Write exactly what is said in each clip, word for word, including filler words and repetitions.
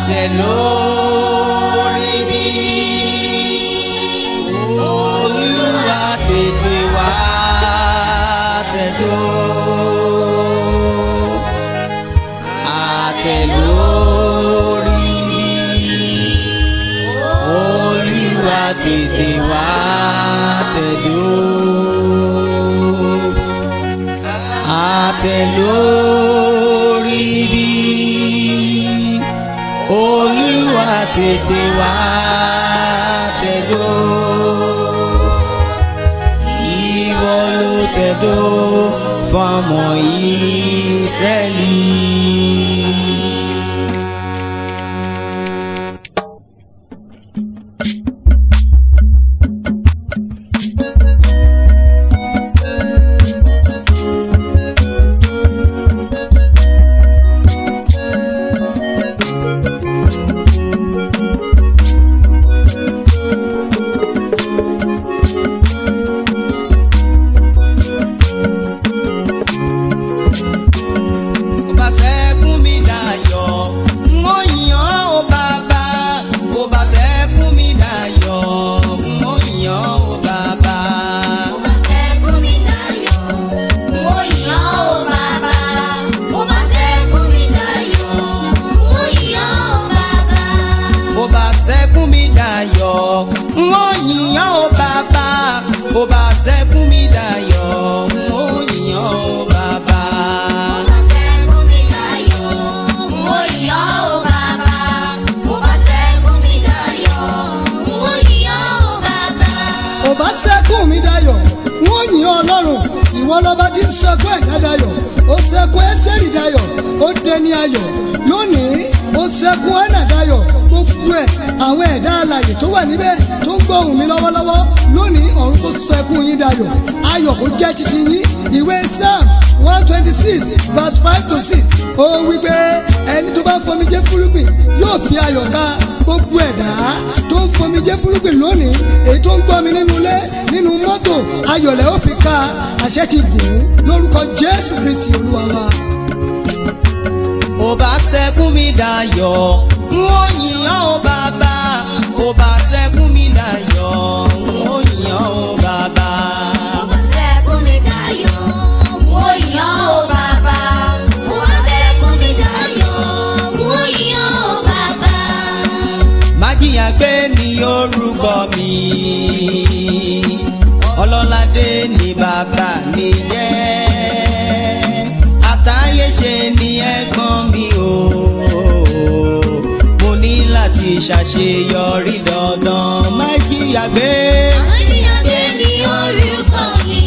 àtẹ lórí mi. Olúwa tètè wá tẹ̀dó. Àtẹ lórí mi. Olúwa tètè wá tẹ̀dó. Àtẹ lórí mi. Olúwa tètè wá tẹ̀dó. Ìwọ ló tẹ̀dó fọ́mọ Ísírẹ́lì. Bó bá ṣẹ́kún mi dayọ̀, mo yìn ọ́ o bàbá. Bó bá ṣẹ́kún mi dayọ̀, mo yìn ọ́ o bàbá. Bó bá ṣẹ́kún mi dayọ̀, mo yìn ọ́ o bàbá. Bó bá ṣẹ́kún mi dayọ̀, mo yìn ọ́ Ọlọ́run. Ìwọ lọ́ba tí ń ṣẹ́kún ẹ̀dá dayọ̀. Ó ṣẹ́kún Ẹ́sítérì dayọ̀, ó dẹni ayọ̀. Lónìí, ó ṣẹ́kún Hánà dayọ̀. Gbogbo ẹ̀ àwọn ẹ̀dá alààyè tó wà níbẹ̀ tó ń gbọ́ ohùn mi lọ́wọ́lọ́wọ́ lónìí ọ̀run kó sọ ẹkún yín dayọ̀. Ayọ̀ kó jẹ́ titi yín. Ìwé Psalm one twenty six verse five to six ó wí pé ẹni tó bá ń fomijé fúrúgbìn yóò fi ayọ̀ ká. Gbogbo ẹ̀dá tó ń fomijé fúrúgbìn lónìí èyí tó ń gbọ́ mi nínú ilé nínú mọ́tò ayọ̀lẹ̀ ó fi ká. Àṣẹ ti gùn lórúkọ Jésù Kristi Olúwa wa. Bó bá ṣẹ́kún mi dayọ̀, mo yìn ọ́ o bàbá. Bó bá ṣẹ́kún mi dayọ̀, mo yìn ọ́ o bàbá. Bó bá ṣẹ́kún mi dayọ̀, mo yìn ọ́ o bàbá. Bó bá ṣẹ́kún mi dayọ̀, mo yìn ọ́ o bàbá. Májìyàn gbé ní orúkọ mi, Ọlọ́ládé ni bàbá mi jẹ́. Àtayé ṣe ni ẹ̀gbọ́n mi o, mo ní láti ṣàṣeyọrí dandan. Májìyàn gbé. Májìyàn gbé ní orúkọ mi,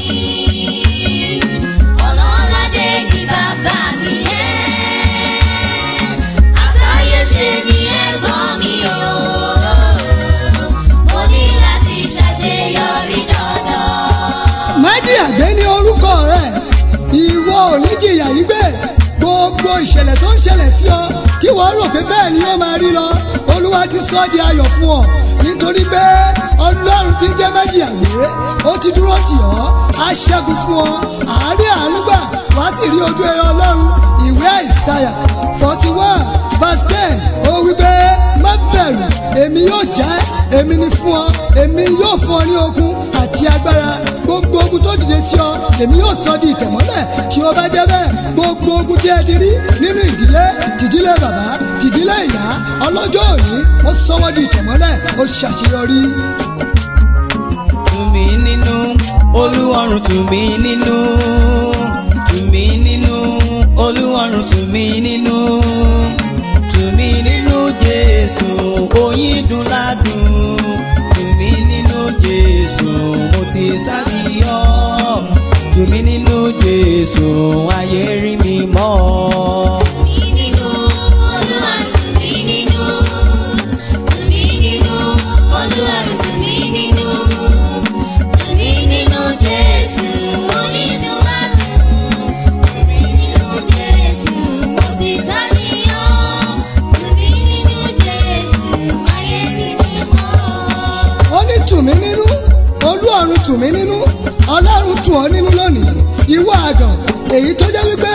Ọlọ́ládé ni bàbá mi jẹ́. Àtayé ṣe ni ẹ̀gbọ́n mi o, mo ní láti ṣàṣeyọrí dandan. Májìyàn gbé ní orúkọ rẹ̀. Ìwọ ò ní jìyà yìí gbé. Gbogbo ìṣẹ̀lẹ̀ tó ń ṣẹlẹ̀ sí ọ tí wọ́n rò pé bẹ́ẹ̀ ni ó máa rí lọ, Olúwa ti sọ di ayọ̀ fún ọ nítorí pé Ọlọ́run tí ń jẹ́ Májìyàn gbé ó ti dúró tì ọ́, á ṣẹ́gun fún ọ. Àárẹ̀ àánú gbà wá sì rí ojú ẹ̀rọ Ọlọ́run. Ìwé Àìsáyà forty one verse ten ó wí pé má bẹ̀rù, èmi yóò jẹ́ èmi ni fún ọ, èmi yóò fún ọ ní okun àti agbára. Gbogbo ogun tó dìde sí ọ èmi yóò sọ di ìtẹ̀mọ́lẹ̀. Tí ó bá jẹ́ bẹ́ẹ̀, gbogbo ogun tí ẹ ti rí nínú ìdílé tìdílé bàbá tìdílé ìyá ọlọ́jọ́ òní ó sọ wọ́n di ìtẹ̀mọ́lẹ̀, ó ṣàṣeyọrí. Tù mí nínú, Olúwarun tù mí nínú. Tù mí nínú, Olúwarun tù mí nínú. Tù mí nínú Jésù, oyin dùn ládùn. Tù mí nínú Jésù, mo ti sábìyọ́. Tù mí nínú Jésù, ayé rí mi mọ́. Tù mí nínú, Olúwarun tù mí nínú. Tù mí nínú, Olúwarun tù mí nínú. Tù mí nínú Jésù, onídùn ládùn. Tù mí nínú Jésù, mo ti sábìyọ́. Tù mí nínú Jésù, ayé rí mi mọ́. Ó ní tù mí nínú, Olúwarun tù mí nínú. Ọlọ́run tù ọ́ nínú lónìí. Ìwọ àgàn èyí tó jẹ́ wípé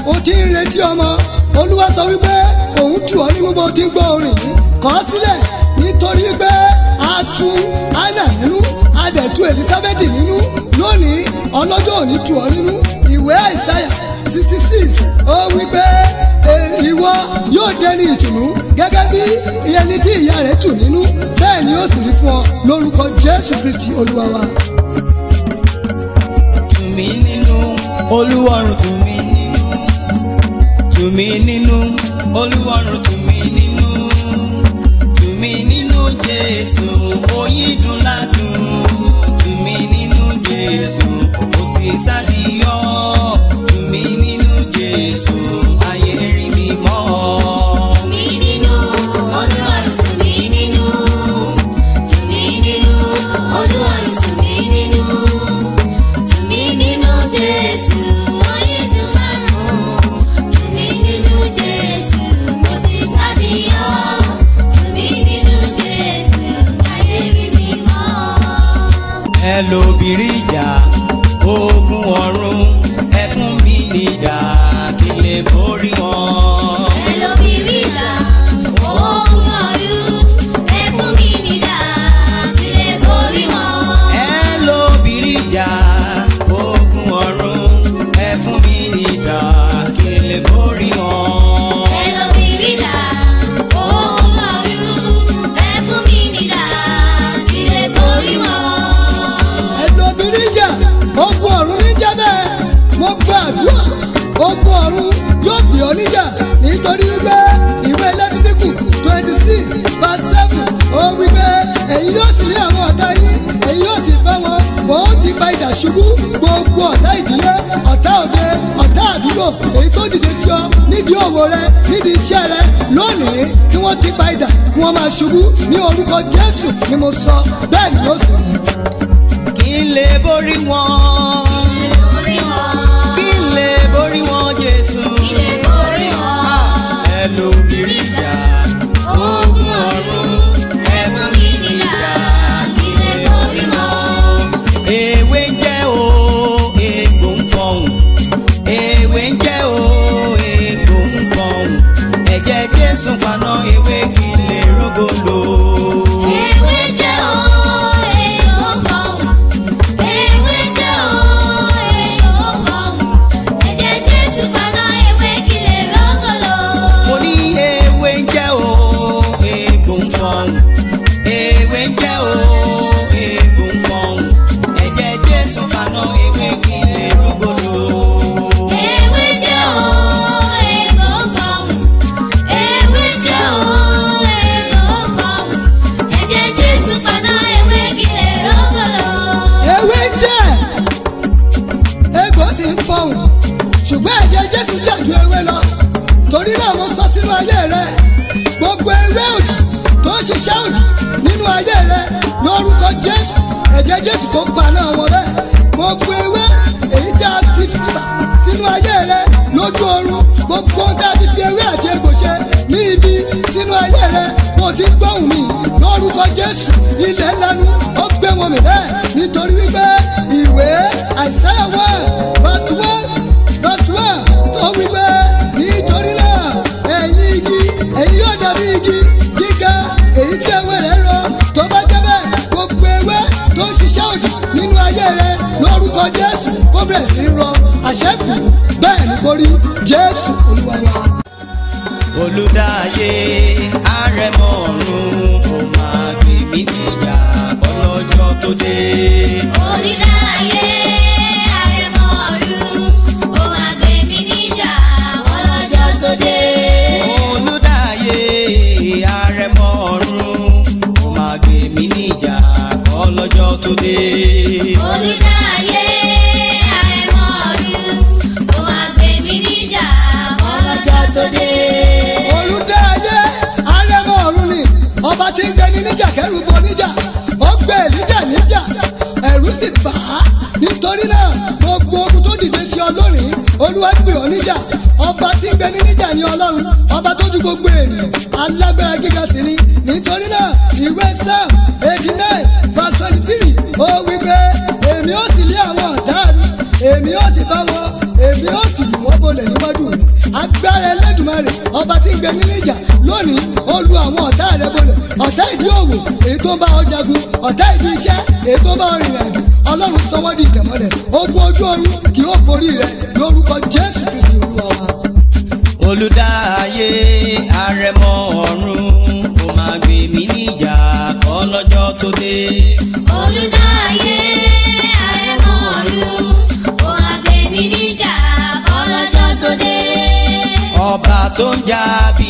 o ti ń retí ọmọ olúwa sọ wípé òun tù ọ́ nínú bó ti ń gbọ́ orin yìí kọ̀ ọ́ sílẹ̀ nítorí pé a tu Hánà nínú a dẹ̀ tu Elizabeth nínú lónìí ọlọ́jọ́ òní tù ọ́ nínú ìwé Àìsáyà sixty six ó wípé ìwọ yóò dẹni ìtùnú gẹ́gẹ́ bí ẹni tí ìyá rẹ̀ tù nínú bẹ́ẹ̀ ni ó sì rí fún ọ lórúkọ Jésù Kristi olúwa wa. Tù mí nínú Olúwarun, tù mí nínú, tù mí nínú Olúwarun, tù mí nínú, tù mí nínú Jésù oyin dùn ládùn, tù mí nínú Jésù ó ti sádìyọ, tù mí nínú Jésù ayé rí mi mọ́. Tù mí nínú Olúwarun, tù mí nínú, tù mí nínú Olúwarun, tù mí nínú, tù mí nínú Jésù oyin dùn ládùn, tù mí nínú Jésù mo ti sádìyọ, tù mí nínú Jésù ayé rí mi mọ́. Ẹ lóbìrí ìjà ogun ọ̀run, ẹ fún mi nídà kí lè borí wọn. Ẹ lóbìrí ìjà ogun ọ̀run, ẹ fún mi nídà kí lè borí wọn. Ẹ lóbìrí ìjà ogun ọ̀run, ẹ fún mi nídà kí lè borí wọn. Ẹ lóbìrí ìjà ogun ọ̀run, ẹ fún mi nídà kí lè borí wọn. ẹlòmírín jà ogun ọ̀run níjà bẹ́ẹ̀ mo gbàdúrà ogun ọ̀run yóò bì ọ́ níjà nítorí wípé ìwé Lẹ́fítíkù twenty six verse seven ó wípé ẹ̀yin yóò sì rí àwọn ọ̀tá yín ẹ̀yin yóò sì fẹ́ wọn mò ń ti pa idà ṣubú gbogbo ọ̀tá ìdílé ọ̀tá òde ọ̀tá àdúgbò èyí tó dìde sí ọ nídìí òwò rẹ nídìí iṣẹ́ rẹ lónìí kí wọ́n ti pa idà kí wọ́n máa ṣubú ní orúkọ Jésù ni mo sọ bẹ́ẹ̀ ni ó sì rí. Kí n lè borí wọn, Borí wọn, kí n lè borí wọn Jésù. kí lè borí wọn. Ẹ lóbìrí ìjà ogun ọ̀run, ẹ fún mi nídà Kí lè borí wọn. ewé ń jẹ́ o egbò ń fọhùn, ewé ń jẹ́ o egbò ń fọhùn, ẹ̀jẹ̀ Jésù paná ewé kí n lè rógòlò. Ewé jẹ́ o, èèyàn fọ̀hún. Ewé jẹ́ o, èèyàn fọ̀hún. Ẹ̀jẹ̀ Jésù paná ewé kí lè rógòlò. Mo ní ewé ń jẹ́ o egbò ń fọhùn, ewé ń jẹ́ o egbò ń fọhùn, ẹ̀jẹ̀ Jésù paná ewé kí n lè rógòlò. Ewé jẹ́ o, èèyàn fọ̀hún. Ewé jẹ́ o, èèyàn fọ̀hún. Ẹ̀jẹ̀ Jésù paná ewé kí lè rógòlò. ewé ń jẹ́ egbò sì ń fọhùn ṣùgbọ́n ẹ̀jẹ̀ Jésù jà ju ewé lọ torí náà mo sọ sínú ayé rẹ gbogbo ewé òdì tó ń ṣiṣẹ́ òdì nínú ayé rẹ lórúkọ Jésù ẹ̀jẹ̀ Jésù tó pa náà wọn rẹ gbogbo ewé èyí tí a ti sà sínú ayé rẹ lójú oorun gbogbo ohun tí a ti fi ewé àti egbò ṣe ní ibi sínú ayé rẹ mo ti gbóhùn mi lórúkọ Jésù ilẹ̀ lanu ó gbé wọn mì bẹ́ẹ̀ nítorí wípé ìwé Àìsáyà one verse one verse one tó wípé nítorí náà ẹ̀yin igi ẹ̀yin yóò dàbí igi gíga èyí tí ewé rẹ̀ rọ tó bá débẹ̀ gbogbo ewé tó ń ṣiṣẹ́ òdì nínú ayé rẹ̀ lórúkọ Jésù kó bẹ̀rẹ̀ sí rọ àṣẹ́kù bẹ́ẹ̀ ni kò rí Jésù Olúwa wa. Olùdáyé àrẹ̀mọ ọ̀run, ó máa gbé mi níjà kọ́lọ́jọ́ tó dé. Olùdáyé àrẹ̀mọ ọ̀run, ó máa gbé mi níjà ọlọ́jọ́ tó dé. Olùdáyé àrẹ̀mọ ọ̀run, ó máa gbé mi níjà kọ́lọ́jọ́ tó dé. Olùdáyé àrẹ̀mọ ọ̀run, ó máa gbé mi níjà ọlọ́jọ́ tó dé. Olùdáyé àrẹ̀mọ ọ̀run ni ọba tí ń gbéni níjà kẹ́rù bo níjà ó gbé Èlíjà níjà ẹ̀rù sì bà á nítorí náà gbogbo ogun tó dìde sí ọ lónìí Olúwa gbé ọ níjà ọba tí ń gbéni níjà ní Ọlọ́run ọba tó ju gbogbo ènìyàn alágbára gíga sí ni nítorí náà ìwé Psalm eighty nine verse twenty three ó wí pé èmi ó sì lé àwọn ọ̀tá mi èmi ó sì bá wọn èmi ó sì lù wọ́n bolẹ̀ níwájú mi. agbára Ẹlẹ́dùmarè ọba tí ń gbé nínú ìjà lónìí ó lu àwọn ọ̀tá rẹ̀ bolẹ̀ ọ̀tá ìdí òwò èyí tó ń bá ọ jagun ọ̀tá ìdí iṣẹ́ èyí tó ń bá ọ rìnrìn àjò ọlọ́run sọ wọ́n di ìtẹ̀mọ́lẹ̀ ogun ojú ọ̀run kì yóò borí rẹ̀ lórúkọ Jésù Kristi Olúwa wa. Olùdáyé àrẹ̀mọ ọ̀run ó máa gbé mi níjà kọ́ lọ́jọ́ tó dé. Olùdáyé àrẹ̀mọ ọ̀run ó máa gbé mi níjà kọ́ lọ́jọ́ tó dé. Ọba tó ń jà bí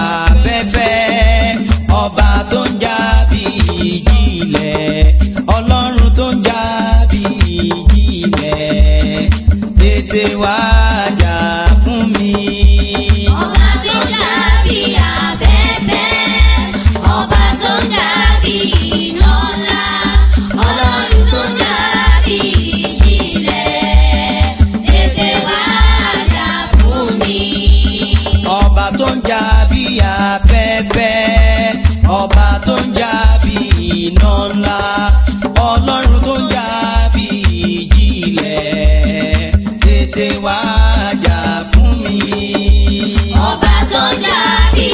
afẹ́fẹ́ ọba tó ń jà bí ìjì ilẹ̀ ọlọ́run tó ń jà bí ìjì ilẹ̀ tètè wá jà fún mi. Ọba tó ń jà bí afẹ́fẹ́ ọba tó ń jà bí iná ńlá ọlọ́run tó ń jà bí ìjì ilẹ̀ tètè wá jà fún mi. Ọba tó ń jà bí afẹ́fẹ́ ọba tó ń jà bí iná ńlá ọlọ́run tó ń jà bí ìjì ilẹ̀ tètè wá jà fún mi. Ọba tó ń jà bí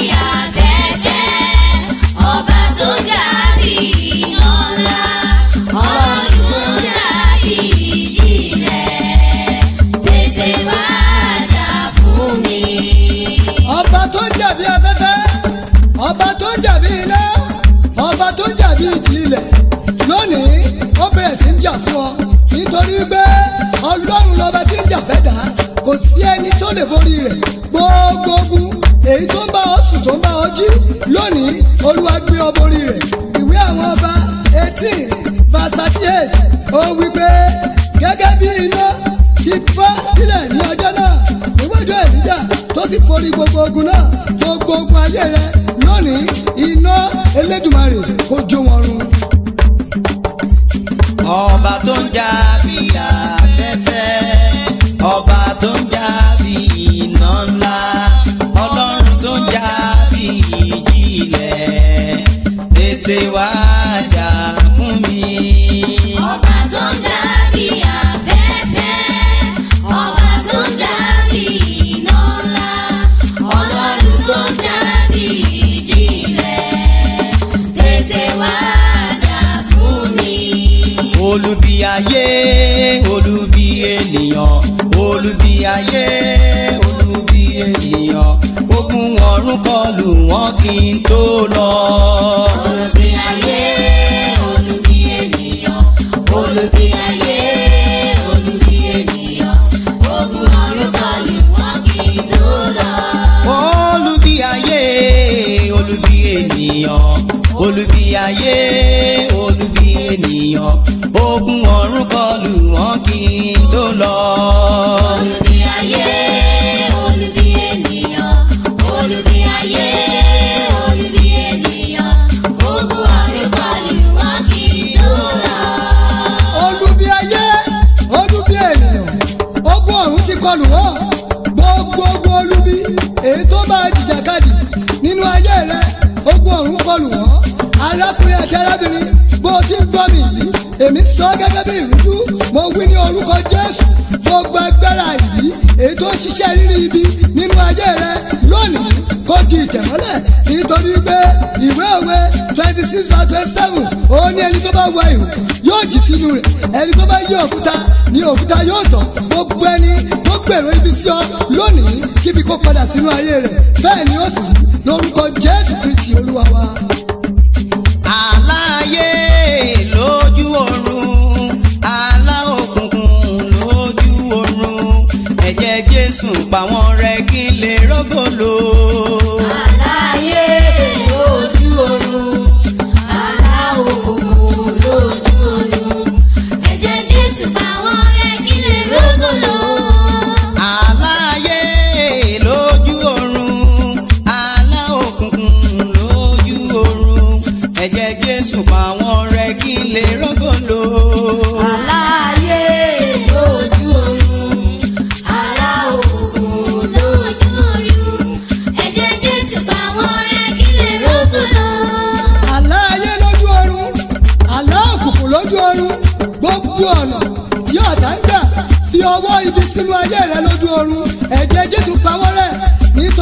afẹ́fẹ́ ọba tó ń jà bí iná ńlá ọlọ́run tó ń jà bí ìjì ilẹ̀ tètè wá jà fún mi. Ọba tó ń jà bí afẹ́fẹ́ ọba tó ń jà bí iná ọba tó ń jà bí ìjì ilẹ̀ lónìí ó bẹ̀rẹ̀ sí ń jà fún ọ nítorí pé ọlọ́run lọ́ba tí ń jà fẹ́ dà kò sí ẹni tó lè borí rẹ̀ gbogbo ogun èyí tó ń bá ọ sùn tó ń bá ọ jí lónìí olúwa gbé ọ borí rẹ̀ ìwé àwọn ọba eighteen verse thirty eight ó wí pé gẹ́gẹ́ bí iná ti bọ́ sílẹ̀ ní ọjọ́ náà níwájú Èlíjà tó sì borí gbogbo ogun náà gbogbo ogun ayé rẹ lónìí iná Elédùmarè kó jó wọn run. Ọba tó ń jà bí afẹ́fẹ́ ọba tó ń jà bí iná ńlá ọlọ́run tó ń jà bí ìjì ilẹ̀ tètè wá jà fún mi. Ọba tó ń jà bí afẹ́fẹ́ ọba tó ń jà bí iná ńlá ọlọ́run tó ń jà bí ìjì ilẹ̀ tètè wá jà fún mi. Olùbí ayé olùbí ènìyàn olùbí ayé olùbí ènìyàn ogun ọ̀run kọlù wọn kí n tó lọ. Olùbí ayé olùbí ènìyàn olùbí ayé olùbí ènìyàn ogun ọ̀run kọlù wọn kí n tó lọ. Olùbí ayé olùbí ènìyàn olùbí ayé olùbí ènìyàn ogun ọ̀run kọlù wọn kí n tó lọ. Olùbí ayé olùbí ènìyàn olùbí ayé olùbí ènìyàn ogun ọ̀run kọlù wọn kí n tó lọ. Olùbí ayé olùbí ènìyàn ogun ọ̀run ti kọlù wọ́n gbogbo ogun olùbí èyí tó bá jìjàkadì nínú ayé rẹ ogun ọ̀run kọlù wọ́n arákùnrin àti arábìnrin bó ti ń gbọ́ mi yìí èmi sọ gẹ́gẹ́ bí ìrújú mo wí ní orúkọ Jésù gbogbo agbára yìí èyí tó ń ṣiṣẹ́ rírí ibi nínú ayé rẹ lónìí kó di ìtẹ̀mọ́lẹ̀ nítorí pé ìwé òwe twenty six verse twenty seven ó ní ẹni tó bá wá ihò yóò jì sínú rẹ̀ ẹni tó bá yí òkúta ní òkúta yóò tọ̀ gbogbo ẹni tó gbèrò ibi sí ọ lónìí kíbi kó padà sínú ayé rẹ̀ bẹ́ẹ̀ ni ó sì rí lórúkọ Jésù Kristi Olúwa wa. Aláyé lójú ọ̀run alá òkùnkùn lójú ọ̀run ẹ̀jẹ̀ Jésù pa wọ́n rẹ́ kí n lè rógòlò. Aláyé lójú ọ̀run alá òkùnkùn lójú ọ̀run ẹ̀jẹ̀ Jésù pa wọ́n rẹ́ kí n lè rógòlò. Aláyé lójú ọ̀run alá òkùnkùn lójú ọ̀run ẹ̀jẹ̀ Jésù pa wọ́n rẹ́ kí n lè rógòlò. Aláyé lójú ọ̀run alá òkùnkùn lójú ọ̀run ẹ̀jẹ̀ Jésù pa wọ́n rẹ́ kí n lè rógòlò. Aláyé lójú ọ̀run alá òkùnkùn lójú ọ̀run gbogbo ọ̀nà tí ọ̀tá ń gbà fi ọwọ́ ibi sínú ayé rẹ lójú ọ̀run ẹ̀jẹ̀ Jésù pa wọ́n rẹ́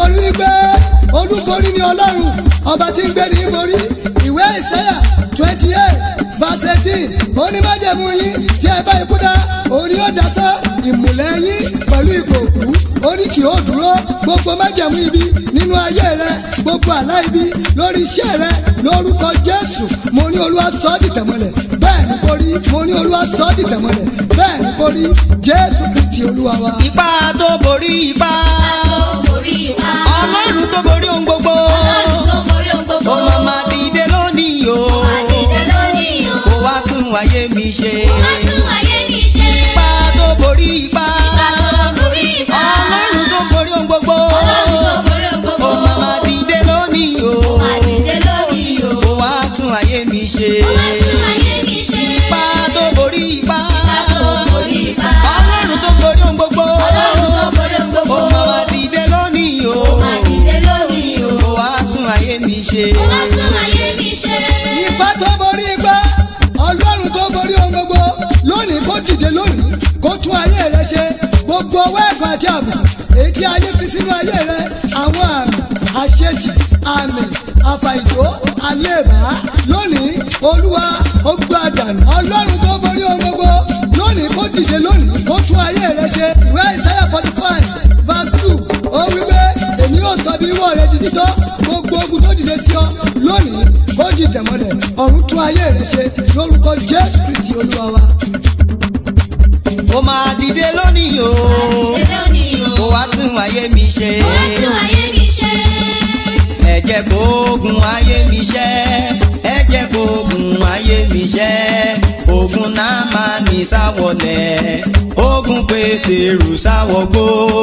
nítorí wípé olúborí ni ọlọ́run ọba tí ń gbé ní borí. ìwé ìsáyà twenty eight verse eighteen onímájẹ̀mú yín tí ẹ bá ikú dá òun ni ó dasán ìmùlẹ̀ yín pẹ̀lú ipò òkú ó ní kí ó dúró gbogbo májẹ̀mú ibi nínú ayé rẹ gbogbo àlá ibi lórí iṣẹ́ rẹ lórúkọ Jésù mo ní Olúwa sọ ọ́ dìtẹ̀mọ́lẹ̀ bẹ́ẹ̀ ni kò rí mo ní Olúwa sọ ọ́ dìtẹ̀mọ́lẹ̀ bẹ́ẹ̀ ni kò rí Jésù Kristi Olúwa wa. Ipá tó borí ipá. Ọlọ́run tó borí ohun gbogbo. Ó máa ma dìde lónìí o. Kó wá tún ayé mi ṣe. Ipá tó borí ipá. Ọlọ́run tó borí ohun gbogbo. Ó máa ma dìde lónìí o. Kó wá tún ayé mi ṣe. Ipá tó borí ipá. Ọlọ́run tó borí ohun gbogbo. Ó máa ma dìde lónìí o. Kó wá tún ayé mi ṣe. Ipá tó borí ipá Ọlọ́run tó borí ohun gbogbo lónìí kó dìde lónìí kó tún ayé rẹ ṣe gbogbo ọwọ́ ẹ̀gbọ́n àti àbùkù èyí tí ayé fi sínú ayé rẹ àwọn àmì àṣejì àmì àfàìjó àlébà lónìí Olúwa ó gbá dànù. Ọlọ́run tó borí ohun gbogbo lónìí kó dìde lónìí kó tún ayé rẹ ṣe. ìwé Ìsáyà forty five verse two ó wí pé èmi yóò sọ bí ìwọ rẹ di títọ́ gbogbo ogun tó dìde sí ọ lónìí kó dìde mọ́lẹ̀ ọ̀run tún ayé rẹ ṣe lórúkọ Jésù Kristi Olúwa wa. Ó máa dìde lónìí o. Kó wá tún ayé mi ṣe. Ẹ jẹ́ kó ogun ayé mi ṣẹ́. Ẹ jẹ́ kó ogun ayé mi ṣẹ́. Ogun náà máa ní sáwọlẹ̀. Ogun Pétérù sáwọgbó.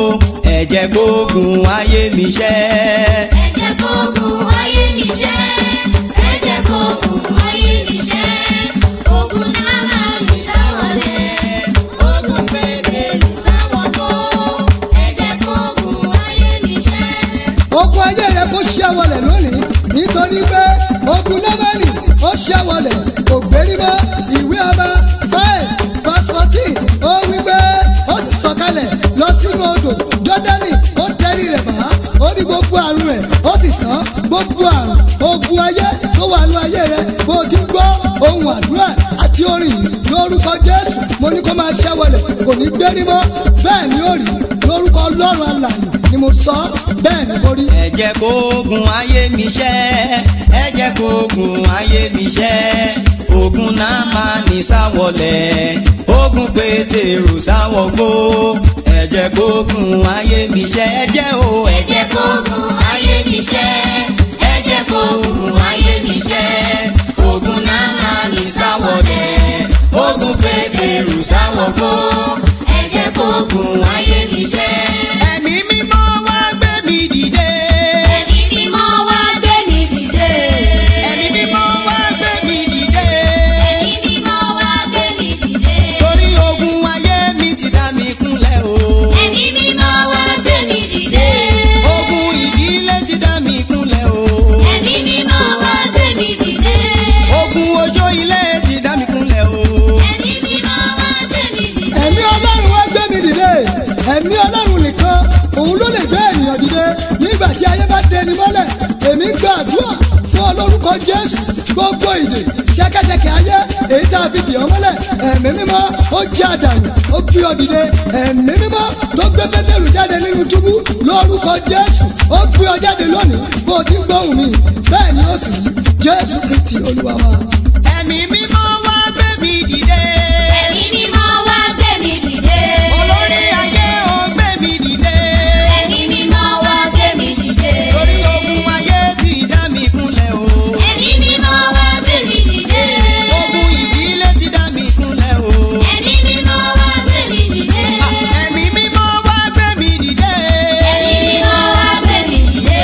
Ẹ jẹ́ kó ogun ayé mi ṣẹ́. Ẹ jẹ́ kó ogun ayé mi ṣẹ́. Ẹ jẹ́ kó ogun ayé mi ṣẹ́. Ogun náà máa ní sáwọlẹ̀. Ogun Pétérù sáwọgbó. Ẹ jẹ́ kó ogun ayé mi ṣẹ́. Ogun ayé rẹ kó ṣẹ́wọlẹ̀ lónìí nítorí pé ogun Námánì ó ṣẹ́wọlẹ̀ kò gbérí mọ́. ìwé Ọba five verse fourteen ó wí pé ó sì sọ̀kalẹ̀ lọ sínú odò Jọ́dánì ó tẹrí rẹ̀ bá ó ní gbogbo àrùn rẹ̀ ó sì tán gbogbo àrùn ogun ayé tó wà nínú ayé rẹ bó ti gbọ́ ohun àdúrà àti orin yìí lórúkọ Jésù mo ní kó máa ṣẹ́wọlẹ̀ kò ní gbérí mọ́ bẹ́ẹ̀ ni ó rí lórúkọ Ọlọ́run alààyè ni mo sọ bẹ́ẹ̀ ni kò rí. Ẹ jẹ́ kó ogun ayé mi ṣẹ́. Ẹ jẹ́ kó ogun ayé mi ṣẹ́. Ogun náà máa ní sáwọlẹ̀. Ogun Pétérù sáwọgbó. Ẹ jẹ́ kó ogun ayé mi ṣẹ́. Ẹ jẹ́ o. Ẹ jẹ́ kó ogun ayé mi ṣẹ́. Ẹ jẹ́ kó ogun ayé mi ṣẹ́. Ogun náà máa ní sáwọlẹ̀. Ogun Pétérù sáwọgbó. Ẹ jẹ́ kó ogun ayé mi ṣẹ́. Ẹ̀mí mímọ́ wá gbé mi dìde. Ẹ̀mí mímọ́ wá gbé mi dìde. Ẹ̀mí mímọ́ wá gbé mi dìde. Ẹ̀mí mímọ́ wá gbé mi dìde. Torí ogun ayé mi ti dá mi kúnlẹ̀ o. Ẹ̀mí mímọ́ wá gbé mi dìde. Ogun ìdílé ti dá mi kúnlẹ̀ o. Ẹ̀mí mímọ́ wá gbé mi dìde. Ogun ojó ilé ti dá mi kúnlẹ̀ o. Ẹ̀mí mímọ́ wá gbé mi dìde. ẹ̀mí Ọlọ́run wá gbé mi dìde ẹ̀mí Ọlọ́run nìkan òun ló lè gbé ènìyàn dìde nígbà tí ayé bá dẹni mọ́lẹ̀ èmi gbàdúrà fún ọ lórúkọ Jésù gbogbo ìdè ṣẹ̀kẹ̀ṣẹ̀kẹ̀ ayé èyí tá a fi dì ọ́ mọ́lẹ̀ ẹ̀mí mímọ́ ó jẹ́ àdàlù ó gbé ọ dìde ẹ̀mí mímọ́ tó gbé Pétérù jáde nínú túbú lórúkọ Jésù ó gbé ọ jáde lónìí bó o ti ń gbóhùn mi bẹ́ẹ̀ ni ó sì rí Jésù Kristi Olúwa wa. Ẹ̀mí mímọ́ wá gbé mi dìde. Ẹ̀mí mímọ́ wá gbé mi dìde. Olórí ayé ó gbé mi dìde. Ẹ̀mí mímọ́ wá gbé mi dìde. Torí ogun ayé ti dá mi kúnlẹ̀ o. Ẹ̀mí mímọ́ wá gbé mi dìde. Ogun ìdílé ti dá mi kúnlẹ̀ o. Ẹ̀mí mímọ́ wá gbé mi dìde. Ẹ̀mí mímọ́ wá gbé mi dìde. Ẹ̀mí mímọ́ wá gbé mi dìde.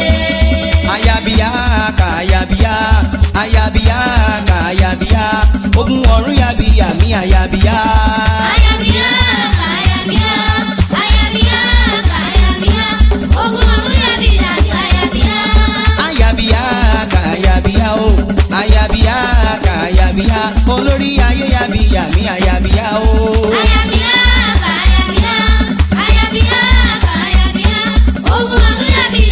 Ayabiya ka ayabiya. Ayabiya ka ayabiya. Ogun ọ̀run yabiya mi ayabiya. Ayabiya, ayabiya, ayabiya, ayabiya. Ogun ọ̀run yabiya, ayabiya. Ayabiya ka ayabiya o. Ayabiya ka ayabiya. Olórí ayé yabiya mi ayabiya o. Ayabiya, ayabiya, ayabiya, ayabiya. Ogun ọ̀run yabiya.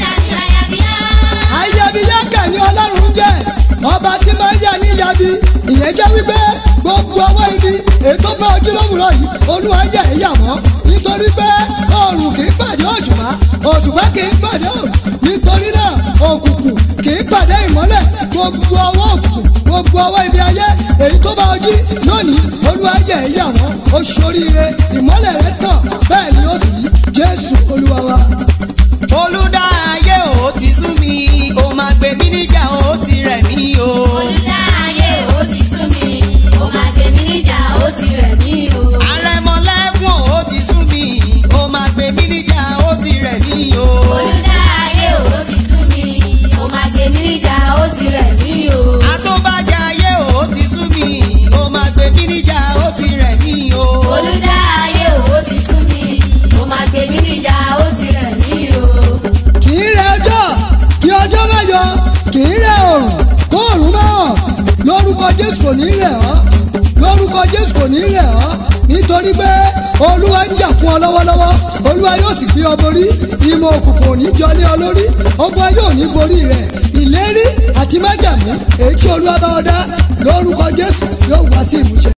olúwa yẹ ìyà wọ́n nítorí pé oòrùn kì í pàdé òṣùpá òṣùpá kì í pàdé òòrùn nítorí náà òkùnkùn kì í pàdé ìmọ́lẹ̀ gbogbo ọwọ́ òkùnkùn gbogbo ọwọ́ ibi ayé èyí tó bá ojí lónìí olúwa yẹ ìyà wọ́n ó ṣoríire ìmọ́lẹ̀ rẹ̀ tàn bẹ́ẹ̀ ni ó sì yí jésù olúwa wa. olùdá ayé ò ti sú mi ó máa gbé mi níjà ó ti rẹ̀ mí o. olùdá ayé ò ti sú mi ó máa gbé mi níjà ó ti rẹ̀ mí o. àrẹ̀mọlẹ́kùn ò ti sú mi ó máa gbé mi níjà ó ti rẹ̀ mí o. olùdá ayé ò ti sú mi ó máa gbé mi níjà ó ti rẹ̀ mí o. àtúbàjẹ́ ayé ò ti sú mi ó máa gbé mi níjà ó ti rẹ̀ mí o. olùdá ayé ò ti sú mi ó máa gbé mi níjà ó ti rẹ̀ mí o. kì í rẹ ọjọ́ kí ọjọ́ má yọ kì í rẹ òòrùn kó òòrùn má hàn lórúkọ jésù kò ní rẹ̀ ọ́ lórúkọ jésù kò ní rẹ̀ ọ́ nítorí pé olúwa ń jà fún ọ lọ́wọ́lọ́wọ́ olúwa yóò sì gbé ọ borí ìmọ̀ òkùnkùn ò ní jọlé ọ lórí ọgbọ́n yóò ní borí rẹ̀ ìlérí àti májàmú èyí tí olúwa bá ọ dá lórúkọ jésù yóò wá sí ìmúṣẹ.